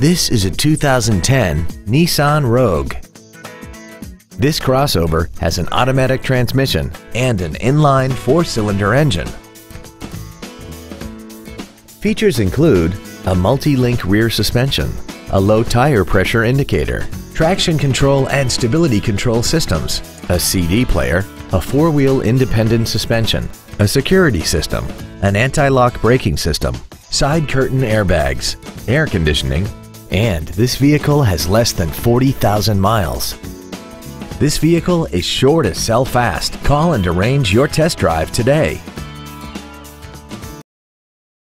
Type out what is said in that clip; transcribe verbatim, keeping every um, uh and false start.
This is a two thousand ten Nissan Rogue. This crossover has an automatic transmission and an inline four-cylinder engine. Features include a multi-link rear suspension, a low tire pressure indicator, traction control and stability control systems, a C D player, a four-wheel independent suspension, a security system, an anti-lock braking system, side curtain airbags, air conditioning, and this vehicle has less than forty thousand miles. This vehicle is sure to sell fast. Call and arrange your test drive today.